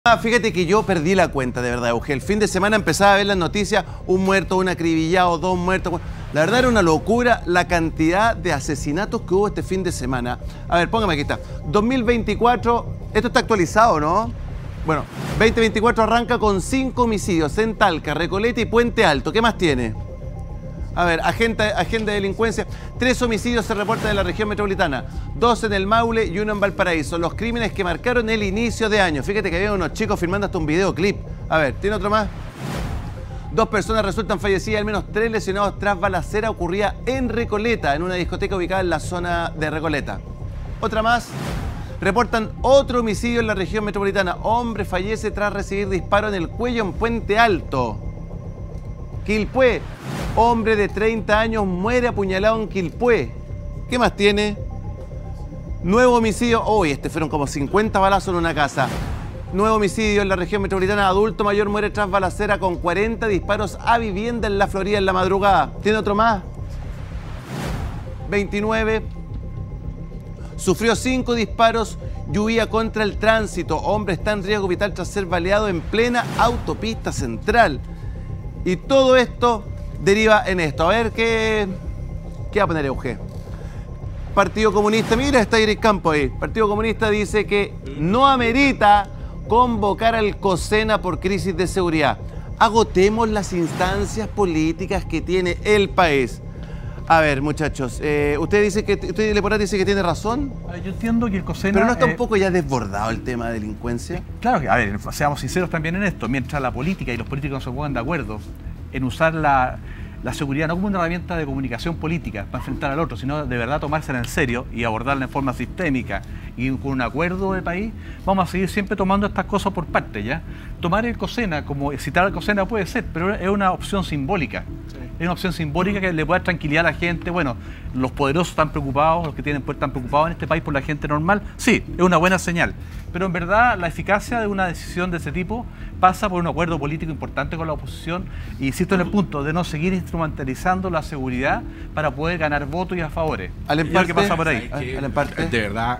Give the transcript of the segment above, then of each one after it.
Fíjate que yo perdí la cuenta, de verdad, Eugenio. El fin de semana empezaba a ver las noticias, un muerto, un acribillado, dos muertos. La verdad era una locura la cantidad de asesinatos que hubo este fin de semana. A ver, póngame aquí está. 2024, esto está actualizado, ¿no? Bueno, 2024 arranca con 5 homicidios en Talca, Recoleta y Puente Alto. ¿Qué más tiene? A ver, agenda de delincuencia. 3 homicidios se reportan en la región metropolitana, 2 en el Maule y 1 en Valparaíso. Los crímenes que marcaron el inicio de año. Fíjate que había unos chicos filmando hasta un videoclip. A ver, ¿tiene otro más? 2 personas resultan fallecidas, al menos 3 lesionados tras balacera ocurrida en Recoleta, en una discoteca ubicada en la zona de Recoleta. Otra más. Reportan otro homicidio en la región metropolitana. Hombre fallece tras recibir disparo en el cuello en Puente Alto. Quilpué. Hombre de 30 años muere apuñalado en Quilpué. ¿Qué más tiene? Nuevo homicidio. Uy, fueron como 50 balazos en una casa. Nuevo homicidio en la región metropolitana. Adulto mayor muere tras balacera con 40 disparos a vivienda en la Florida en la madrugada. ¿Tiene otro más? 29. Sufrió 5 disparos y huía contra el tránsito. Hombre está en riesgo vital tras ser baleado en plena autopista central. Y todo esto deriva en esto. A ver, ¿qué va a poner Eugenio? Partido Comunista, mira, está Iris Campo ahí. Partido Comunista dice que no amerita convocar al COSENA por crisis de seguridad. Agotemos las instancias políticas que tiene el país. A ver, muchachos, usted Leporati dice que tiene razón. Yo entiendo que el COSENA... Pero no está un poco ya desbordado el tema de delincuencia. Claro que, a ver, seamos sinceros también en esto. Mientras la política y los políticos no se pongan de acuerdo en usar la seguridad no como una herramienta de comunicación política para enfrentar al otro, sino de verdad tomársela en serio y abordarla en forma sistémica y con un acuerdo de país, vamos a seguir siempre tomando estas cosas por parte, ¿ya? Tomar el COSENA, como citar al COSENA puede ser, pero es una opción simbólica. Sí. Es una opción simbólica que le puede dar tranquilidad a la gente. Bueno, los poderosos están preocupados, los que tienen poder están preocupados en este país por la gente normal. Sí, es una buena señal. Pero en verdad la eficacia de una decisión de ese tipo pasa por un acuerdo político importante con la oposición. Y insisto en el punto de no seguir instrumentalizando la seguridad para poder ganar votos y a favores. ¿Qué pasa por ahí? De verdad,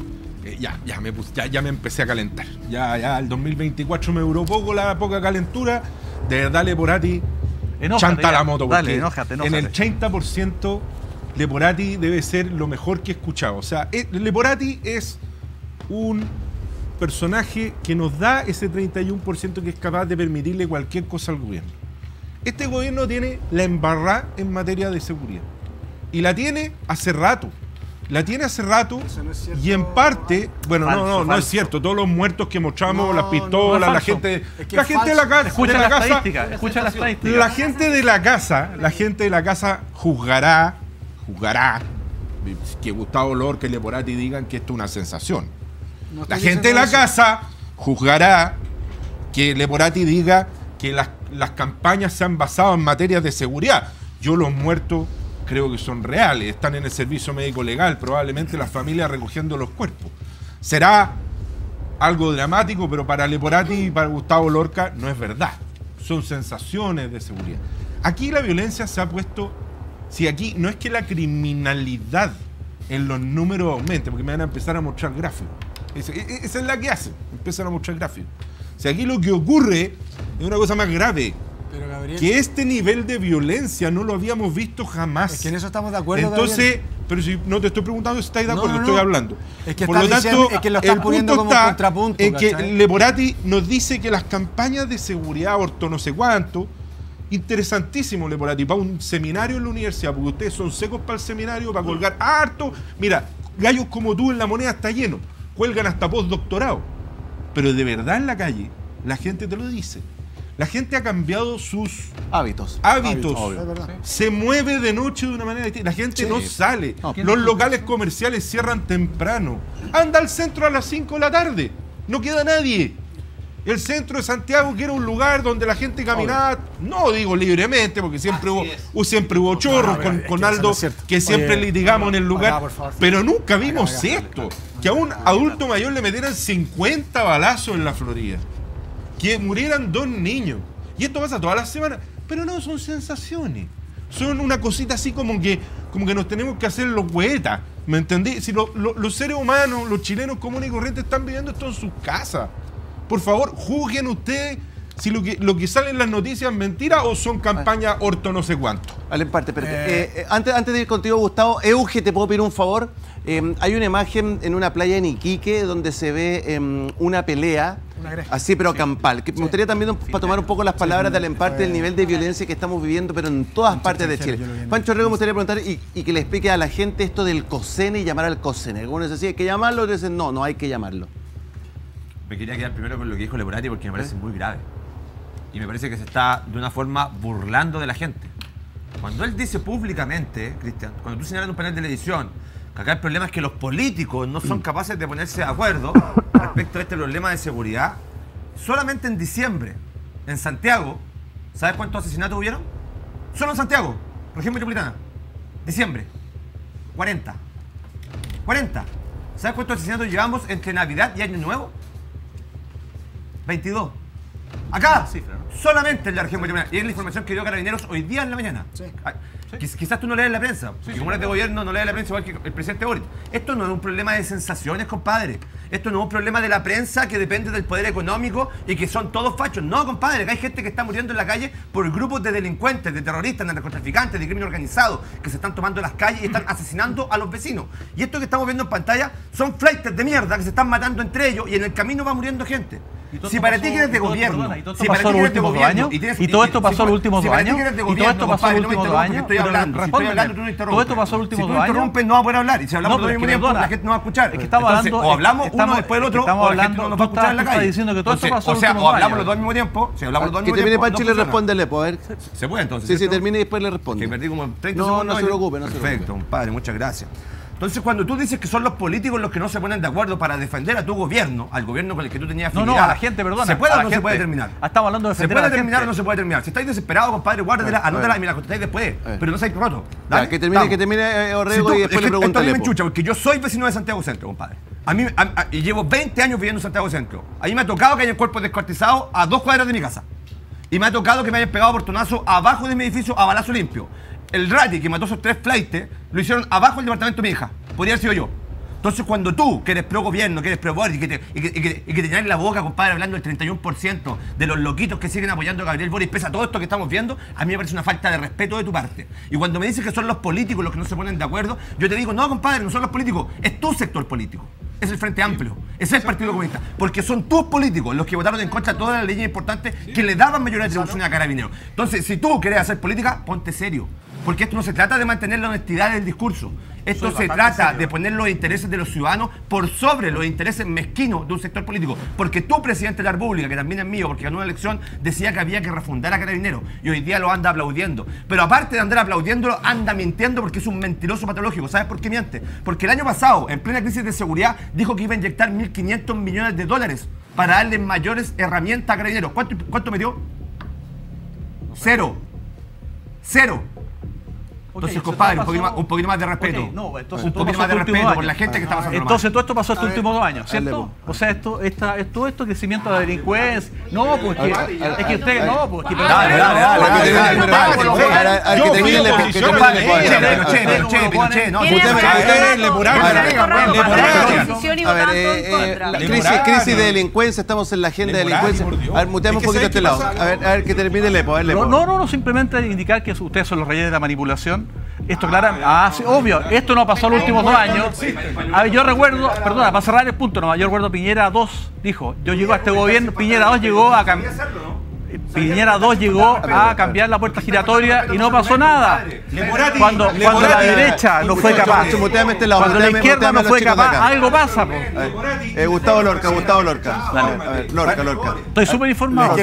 ya me empecé a calentar. Ya el 2024 me duró poco la poca calentura. De verdad, Leporati, chanta la moto. Dale, enójate. En el 30% Leporati debe ser lo mejor que he escuchado. O sea, Leporati es un personaje que nos da ese 31% que es capaz de permitirle cualquier cosa al gobierno. Este gobierno tiene la embarrada en materia de seguridad. Y la tiene hace rato. La tiene hace rato. Eso no es cierto, y en parte, bueno, falso. No es cierto. Todos los muertos que mostramos, las pistolas, la gente, la gente de la casa, escucha la estadística. La gente de la casa juzgará que Gustavo Lorca y Leporati digan que esto es una sensación. La gente de la casa juzgará que Leporati diga que las campañas se han basado en materias de seguridad. Yo los muertos creo que son reales, están en el servicio médico legal, probablemente las familias recogiendo los cuerpos. Será algo dramático, pero para Leporati y para Gustavo Lorca no es verdad. Son sensaciones de seguridad. Aquí la violencia se ha puesto... Si aquí no es que la criminalidad en los números aumente, porque me van a empezar a mostrar gráficos. Esa es la que hacen, empiezan a mostrar gráficos. Si aquí lo que ocurre es una cosa más grave. Pero, Gabriel, que este nivel de violencia no lo habíamos visto jamás. Es que en eso estamos de acuerdo, Entonces, Gabriel. Pero si no te estoy preguntando si estáis de acuerdo, estoy hablando. Es que, por lo tanto, es que lo están poniendo como un contrapunto. En que Leporati nos dice que las campañas de seguridad, aborto no sé cuánto, interesantísimo Leporati, para un seminario en la universidad, porque ustedes son secos para el seminario, para colgar harto. Mira, gallos como tú en La Moneda está lleno, cuelgan hasta postdoctorado. Pero de verdad en la calle, la gente te lo dice. La gente ha cambiado sus hábitos. Se mueve de noche de una manera distinta. La gente no sale. Los locales comerciales cierran temprano. Anda al centro a las 5 de la tarde. No queda nadie. El centro de Santiago, que era un lugar donde la gente caminaba, no digo libremente, porque siempre hubo chorros con Aldo, que siempre litigamos en el lugar, pero nunca vimos esto. Que a un adulto mayor le metieran 50 balazos en la Florida. Que murieran 2 niños. Y esto pasa todas las semanas. Pero no, son sensaciones. Son una cosita así como que nos tenemos que hacer los huetas. ¿Me entendí? Si los seres humanos, los chilenos comunes y corrientes están viviendo esto en sus casas. Por favor, juzguen ustedes si lo que sale en las noticias es mentira o son campañas orto no sé cuánto. Vale, en parte, espérate. Antes de ir contigo, Gustavo, Euge, ¿te puedo pedir un favor? Hay una imagen en una playa en Iquique donde se ve una pelea, así pero campal. Me gustaría también para tomar un poco las palabras de Alemparte del nivel de violencia que estamos viviendo, pero en todas partes de Chile. Pancho Orrego, me gustaría preguntar y que le explique a la gente esto del COSENE y llamar al COSENE. Algunos decían, ¿hay que llamarlo? Otros dicen, no hay que llamarlo. Me quería quedar primero con lo que dijo Leporati porque me parece muy grave. Y me parece que se está de una forma burlando de la gente. Cuando él dice públicamente, Cristian, cuando tú señalas en un panel de televisión que acá el problema es que los políticos no son capaces de ponerse de acuerdo respecto a este problema de seguridad, solamente en diciembre, en Santiago, ¿sabes cuántos asesinatos hubieron? Solo en Santiago, región metropolitana. Diciembre. 40. 40. ¿Sabes cuántos asesinatos llevamos entre Navidad y Año Nuevo? 22. Acá, solamente en la región metropolitana. Y es la información que dio Carabineros hoy día en la mañana. Sí. Quizás tú no lees la prensa, porque como eres de gobierno no lees la prensa igual que el presidente Boric. Esto no es un problema de sensaciones, compadre. Esto no es un problema de la prensa que depende del poder económico y que son todos fachos. No, compadre, que hay gente que está muriendo en la calle por grupos de delincuentes, de terroristas, de narcotraficantes, de crimen organizado, que se están tomando las calles y están asesinando a los vecinos. Y esto que estamos viendo en pantalla son flighters de mierda que se están matando entre ellos y en el camino va muriendo gente. Si para ti que eres de gobierno, si para ti que eres de gobierno, y todo esto pasó los últimos 2 años, y todo esto pasó los últimos 2 años, estoy hablando, tú no interrumpes. Todo esto pasó los últimos 2 años. Si tú interrumpes, no va a poder hablar. Y si hablamos todo el mismo tiempo, la gente no va a escuchar. Es que estamos hablando, o hablamos uno después del otro, o la gente no nos va a escuchar en la calle. Diciendo que todo esto pasó los últimos 2 años. O hablamos los dos al mismo tiempo, si hablamos los dos al mismo tiempo. Que termine Pancho y le respóndele, pues. ¿Se puede entonces? Sí, termine y después le responde. Que perdí como 30 segundos. No se preocupe, no se preocupe. Perfecto, compadre, muchas gracias. Entonces, cuando tú dices que son los políticos los que no se ponen de acuerdo para defender a tu gobierno, al gobierno con el que tú tenías afinidad... No, a la gente, perdona. ¿Se puede o no se puede terminar? Estamos hablando de defender a la gente. ¿Se puede terminar o no se puede terminar? Si estáis desesperados, compadre, guárdela, anótala y me la contestáis después. Pero no seáis roto. Que termine Orrego y después le pregunto. Esto a mí me enchucha, porque yo soy vecino de Santiago Centro, compadre. Y llevo 20 años viviendo en Santiago Centro. A mí me ha tocado que hayan cuerpos descuartizados a 2 cuadras de mi casa. Y me ha tocado que me hayan pegado portonazo abajo de mi edificio a balazo limpio. El rati que mató esos 3 flightes lo hicieron abajo del departamento de mi hija. Podría haber sido yo. Entonces, cuando tú, que eres pro gobierno, que eres pro Boric y que te llenas la boca, compadre, hablando del 31% de los loquitos que siguen apoyando a Gabriel Boric, pese a todo esto que estamos viendo, a mí me parece una falta de respeto de tu parte. Y cuando me dices que son los políticos los que no se ponen de acuerdo, yo te digo, no, compadre, no son los políticos, es tu sector político. Es el Frente Amplio, es el Partido Comunista, porque son tus políticos los que votaron en contra de todas las leyes importantes que le daban mayores atribuciones a Carabineros. Entonces, si tú quieres hacer política, ponte serio, porque esto no se trata de mantener la honestidad del discurso. Esto se trata de poner los intereses de los ciudadanos por sobre los intereses mezquinos de un sector político. Porque tú, presidente de la República, que también es mío, porque ganó una elección, decía que había que refundar a Carabineros. Y hoy día lo anda aplaudiendo. Pero aparte de andar aplaudiéndolo, anda mintiendo porque es un mentiroso patológico. ¿Sabes por qué miente? Porque el año pasado, en plena crisis de seguridad, dijo que iba a inyectar 1.500 millones de dólares para darle mayores herramientas a Carabineros. ¿Cuánto me dio? Cero. Entonces, compadre, un poquito más de respeto. Okay, no, entonces, un poquito más de respeto por la gente que está pasando. Entonces, todo esto pasó estos últimos 2 años, ¿cierto? O sea, todo esto crecimiento de la delincuencia. No, pues es que ustedes no, pues que. Crisis de delincuencia, estamos en la agenda de delincuencia. A ver, muteamos un poquito a este lado. A ver, que termine Lepo. No, simplemente indicar que ustedes son los reyes de la manipulación. Esto claro, sí, obvio, esto no pasó los últimos 2 años. A ver, yo recuerdo, perdona, para cerrar el punto nomás, yo recuerdo Piñera 2 dijo, yo llego a este gobierno, Piñera 2 llegó a cambiar. Piñera 2 llegó a cambiar la puerta giratoria y no pasó nada. Cuando la derecha no fue capaz, cuando la izquierda no fue capaz, algo pasa. Gustavo Lorca. Lorca. Estoy súper informado.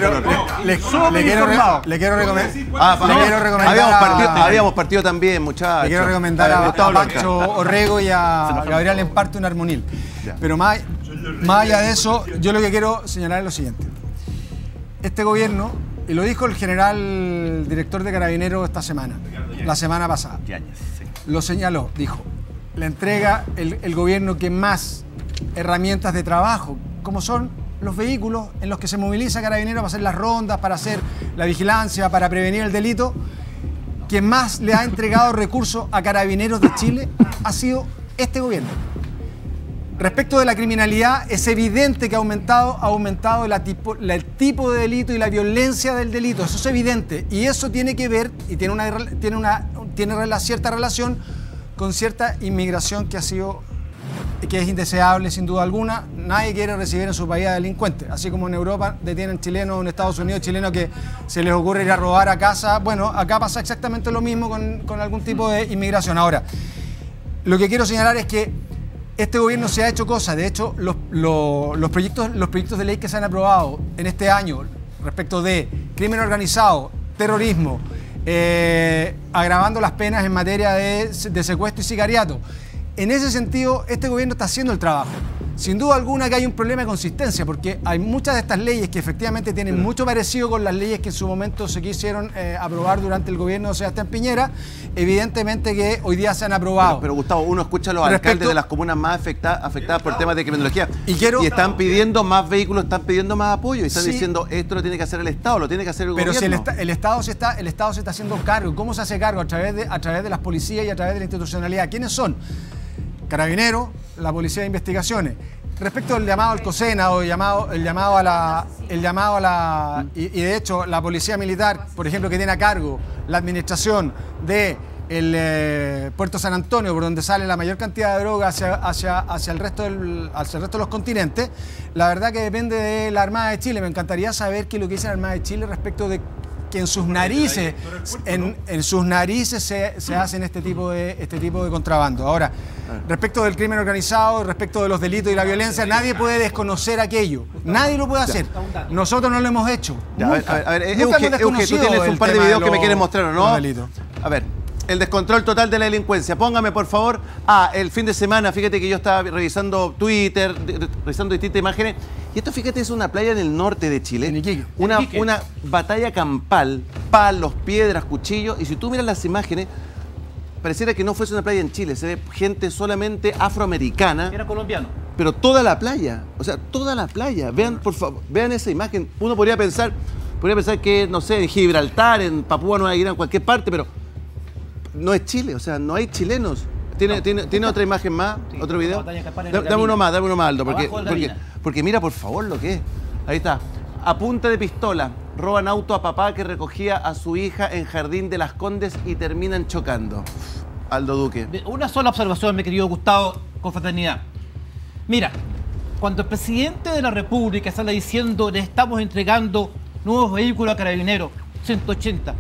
Le quiero recomendar. Habíamos partido también, muchachos. Le quiero recomendar a Pancho Orrego y a Gabriel Alemparte un armonil. Pero más allá de eso, yo lo que quiero señalar es lo siguiente. Este gobierno, y lo dijo el general director de Carabineros la semana pasada, lo señaló, dijo, la entrega el gobierno que más herramientas de trabajo, como son los vehículos en los que se moviliza Carabineros para hacer las rondas, para hacer la vigilancia, para prevenir el delito, quien más le ha entregado recursos a Carabineros de Chile ha sido este gobierno. Respecto de la criminalidad, es evidente que ha aumentado el tipo de delito y la violencia del delito. Eso es evidente. Y eso tiene que ver y tiene cierta relación con cierta inmigración que es indeseable sin duda alguna. Nadie quiere recibir en su país a delincuentes. Así como en Europa detienen chilenos, en Estados Unidos chilenos que se les ocurre ir a robar a casa. Bueno, acá pasa exactamente lo mismo con algún tipo de inmigración. Ahora, lo que quiero señalar es que este gobierno se ha hecho cosas. De hecho, los proyectos de ley que se han aprobado en este año respecto de crimen organizado, terrorismo, agravando las penas en materia de secuestro y sicariato. En ese sentido, este gobierno está haciendo el trabajo. Sin duda alguna que hay un problema de consistencia, porque hay muchas de estas leyes que efectivamente tienen mucho parecido con las leyes que en su momento se quisieron aprobar durante el gobierno de Sebastián Piñera, evidentemente que hoy día se han aprobado. Pero Gustavo, uno escucha a los alcaldes de las comunas más afectadas por temas de criminología y están pidiendo más vehículos, están pidiendo más apoyo y están diciendo esto lo tiene que hacer el Estado, lo tiene que hacer el gobierno. Pero si el Estado se está haciendo cargo, ¿cómo se hace cargo? A través de las policías y a través de la institucionalidad. ¿Quiénes son? Carabineros, la Policía de Investigaciones. Respecto al llamado al COSENA o el llamado a la y de hecho la Policía Militar, por ejemplo, que tiene a cargo la administración de el Puerto San Antonio, por donde sale la mayor cantidad de droga hacia el resto de los continentes, la verdad que depende de la Armada de Chile. Me encantaría saber qué es lo que dice la Armada de Chile respecto de que en sus narices se hacen este tipo de contrabando. Ahora, respecto del crimen organizado, respecto de los delitos y la violencia, nadie puede desconocer aquello. Nadie lo puede hacer. Nosotros no lo hemos hecho. Ya, a ver, Euge, tú tienes un par de videos que me quieres mostrar, ¿o no? A ver, el descontrol total de la delincuencia. Póngame, por favor. El fin de semana, fíjate que yo estaba revisando Twitter, revisando distintas imágenes. Y esto, fíjate, es una playa en el norte de Chile. En Iquique. Una batalla campal, palos, piedras, cuchillos. Y si tú miras las imágenes, pareciera que no fuese una playa en Chile. Se ve gente solamente afroamericana. Era colombiano. Pero toda la playa, o sea, toda la playa. Vean, por favor, vean esa imagen. Uno podría pensar que, no sé, en Gibraltar, en Papúa Nueva Guinea, en cualquier parte, pero no es Chile, o sea, no hay chilenos. ¿Tiene otra imagen más? Sí, ¿otro video? Dame uno más, Aldo, porque mira, por favor, lo que es. Ahí está. A punta de pistola, roban auto a papá que recogía a su hija en Jardín de las Condes y terminan chocando. Aldo Duque. Una sola observación, mi querido Gustavo, con fraternidad. Mira, cuando el presidente de la República sale diciendo le estamos entregando nuevos vehículos a Carabineros, 180.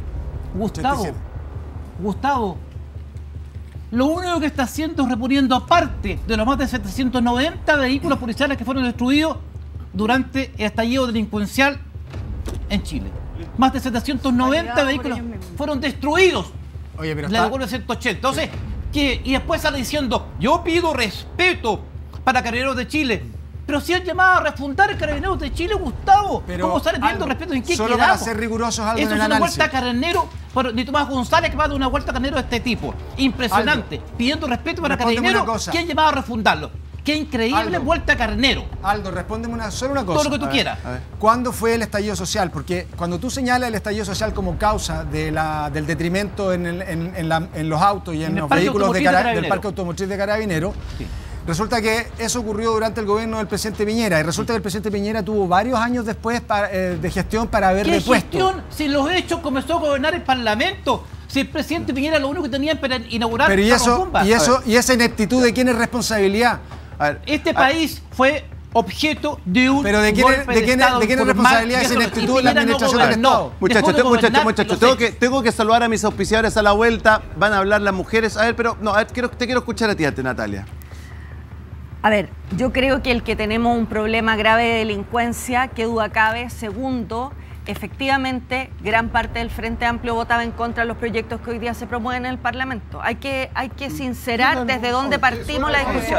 Gustavo, lo único que está haciendo es reponiendo aparte de los más de 790 vehículos policiales que fueron destruidos durante el estallido delincuencial en Chile. Más de 790 vehículos fueron destruidos. Oye, pero le devuelve 180. Entonces, y después sale diciendo, yo pido respeto para Carabineros de Chile. Pero si han llamado a refundar el Carabineros de Chile, Gustavo, ¿cómo sale pidiendo respeto? ¿En qué solo quedamos? Para ser rigurosos, Aldo, eso en el es una análisis. vuelta a Carabinero ni Tomás González que va a dar una vuelta a Carabinero de este tipo. Impresionante. Aldo, pidiendo respeto para Carabineros. ¿Quién llamado a refundarlo? Qué increíble Aldo, vuelta a Carnero. Aldo, respóndeme solo una cosa. Todo lo que tú quieras. ¿Cuándo fue el estallido social? Porque cuando tú señalas el estallido social como causa del detrimento en los autos y en los vehículos del parque automotriz de Carabineros, sí, resulta que eso ocurrió durante el gobierno del presidente Piñera. Y resulta que el presidente Piñera tuvo varios años después de gestión para haber repuesto. ¿Qué gestión? Si los hechos comenzó a gobernar el Parlamento. Si el presidente Piñera lo único que tenía para inaugurar... Pero y esa ineptitud, ¿de quién es responsabilidad? Este país fue objeto de un ¿pero de quién es responsabilidad esa ineptitud de la administración del Estado? Muchachos, tengo que saludar a mis auspiciadores a la vuelta. Van a hablar las mujeres. A ver, pero no, te quiero escuchar a ti antes, Natalia. A ver, yo creo que el que tenemos un problema grave de delincuencia, qué duda cabe. Segundo, efectivamente, gran parte del Frente Amplio votaba en contra de los proyectos que hoy día se promueven en el Parlamento. Hay que sincerar desde dónde partimos la discusión.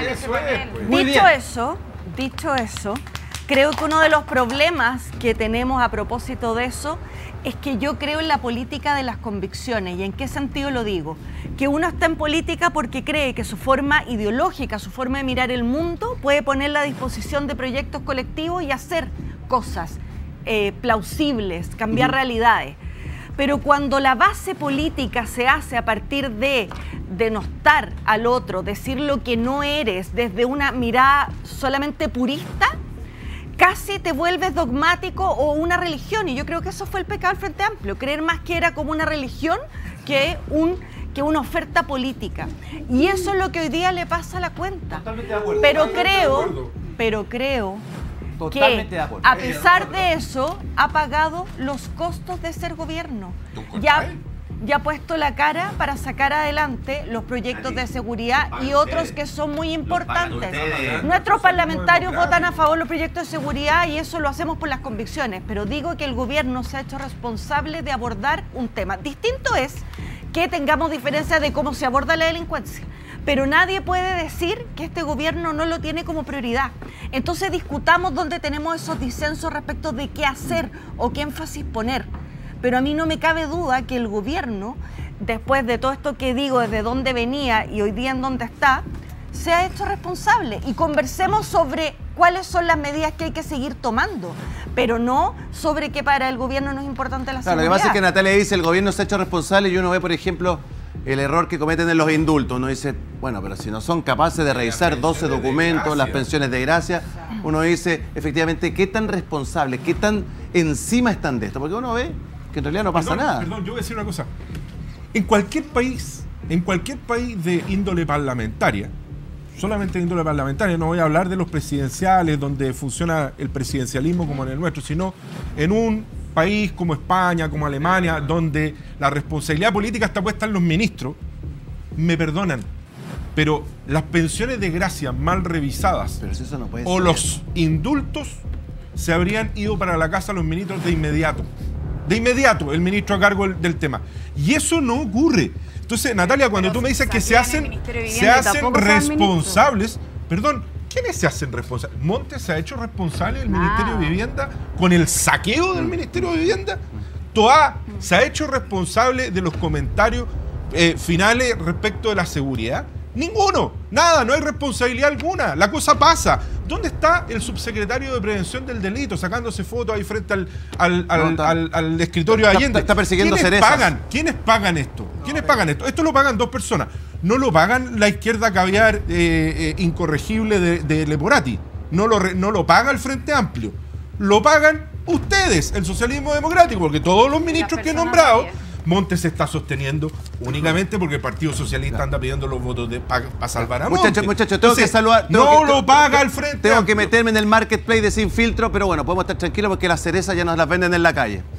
Dicho eso, creo que uno de los problemas que tenemos a propósito de eso es que yo creo en la política de las convicciones. ¿Y en qué sentido lo digo? Que uno está en política porque cree que su forma ideológica, su forma de mirar el mundo puede ponerla a disposición de proyectos colectivos y hacer cosas plausibles, cambiar realidades. Pero cuando la base política se hace a partir de denostar al otro, decir lo que no eres desde una mirada solamente purista, casi te vuelves dogmático o una religión. Y yo creo que eso fue el pecado del Frente Amplio, creer más que era como una religión que una oferta política. Y eso es lo que hoy día le pasa a la cuenta. Totalmente de acuerdo. Pero creo Totalmente que de acuerdo. a pesar de eso ha pagado los costos de ser gobierno. Ya ha puesto la cara para sacar adelante los proyectos de seguridad y otros que son muy importantes. Nuestros parlamentarios votan a favor de los proyectos de seguridad y eso lo hacemos por las convicciones, pero digo que el gobierno se ha hecho responsable de abordar un tema. Distinto es que tengamos diferencias de cómo se aborda la delincuencia, pero nadie puede decir que este gobierno no lo tiene como prioridad. Entonces discutamos dónde tenemos esos disensos respecto de qué hacer o qué énfasis poner. Pero a mí no me cabe duda que el gobierno, después de todo esto que digo, desde dónde venía y hoy día en dónde está, se ha hecho responsable. Y conversemos sobre cuáles son las medidas que hay que seguir tomando, pero no sobre que para el gobierno no es importante la seguridad. Lo que pasa es que Natalia dice el gobierno se ha hecho responsable y uno ve, por ejemplo, el error que cometen en los indultos. Uno dice, bueno, pero si no son capaces de revisar 12 documentos, las pensiones de gracia, uno dice, efectivamente, ¿qué tan responsables, qué tan encima están de esto? Porque uno ve que en realidad no pasa nada. Perdón, yo voy a decir una cosa. En cualquier país de índole parlamentaria, solamente de índole parlamentaria, no voy a hablar de los presidenciales, donde funciona el presidencialismo como en el nuestro, sino en un país como España, como Alemania, donde la responsabilidad política está puesta en los ministros, me perdonan, pero las pensiones de gracia mal revisadas Pero si eso no puede o ser. los indultos se habrían ido para la casa de los ministros de inmediato. De inmediato, el ministro a cargo del tema. Y eso no ocurre. Entonces, Natalia, cuando tú me dices que se hacen responsables, perdón, ¿quiénes se hacen responsables? ¿Montes se ha hecho responsable del Ministerio de Vivienda con el saqueo del Ministerio de Vivienda? ¿Toá se ha hecho responsable de los comentarios finales respecto de la seguridad? Ninguno, nada, no hay responsabilidad alguna, la cosa pasa. ¿Dónde está el subsecretario de Prevención del Delito sacándose fotos ahí frente al escritorio de Allende? Está persiguiendo ¿Quiénes cerezas. pagan? ¿Quiénes pagan esto? ¿Quiénes pagan esto? Esto lo pagan dos personas. No lo pagan la izquierda caviar incorregible de Leporati. No lo paga el Frente Amplio. Lo pagan ustedes, el socialismo democrático, porque todos los ministros que he nombrado, Montes se está sosteniendo únicamente porque el Partido Socialista anda pidiendo los votos para salvar a Montes. Muchachos, tengo que saludar. Lo paga el Frente Tengo Amplio. que meterme en el marketplace de Sin Filtro, pero bueno, podemos estar tranquilos porque las cerezas ya nos las venden en la calle.